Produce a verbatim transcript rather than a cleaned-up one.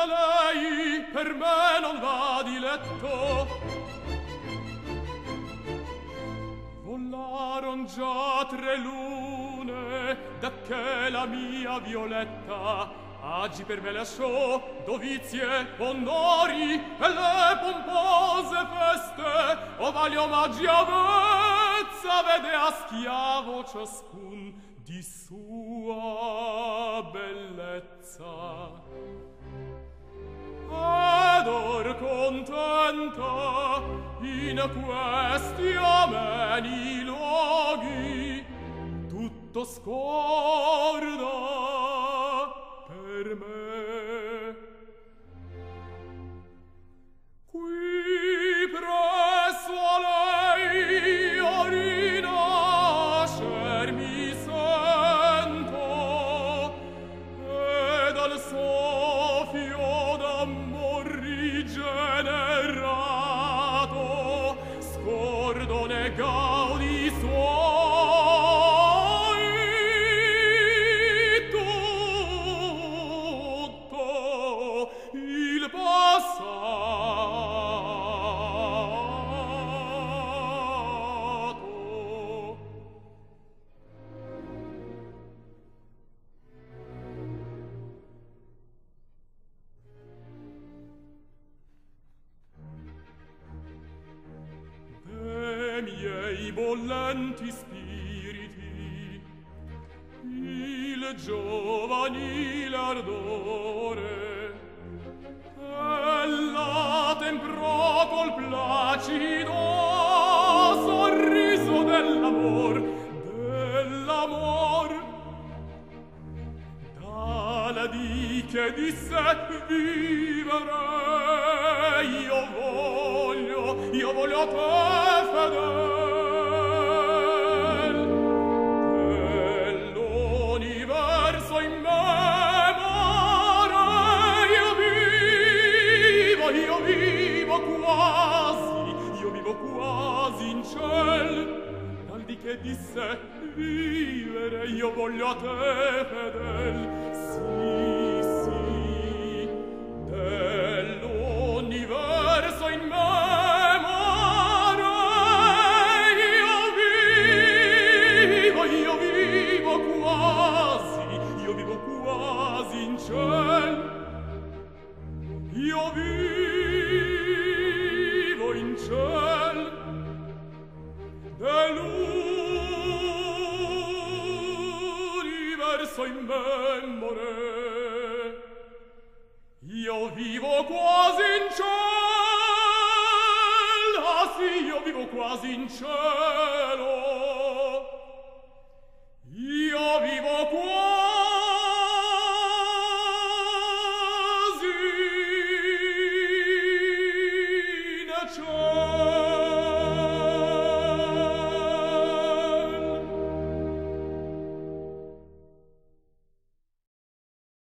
lei per me non va di letto. Volaron già tre lune da che la mia Violetta agi per me lasciò dovizie, onori e le pompose feste, ovali omaggi avezza vede a schiavo ciascun di sua bellezza. Ed or contenta in questi ameni luoghi tutto scorda per me. Qui presso a lei io rinascer mi sento, ed al soffio d'amor rigenerato scordo ne gaudi suoi tutto il passato. De miei bollenti spiriti il giovanile ardore ella temprò col placido sorriso dell'amor, dell'amor. Dalla di che disse vivere io voglio, io voglio a te fedel, dell'universo in memoria io vivo, io vivo quasi, io vivo quasi in ciel. Dal di che disse vivere io voglio a te fedel, sì, sì, dell'universo in memoria io vivo, io vivo quasi, io vivo quasi in ciel, io vivo in ciel dell'universo in memore. Io vivo quasi in cielo, ah sì, io vivo quasi in cielo.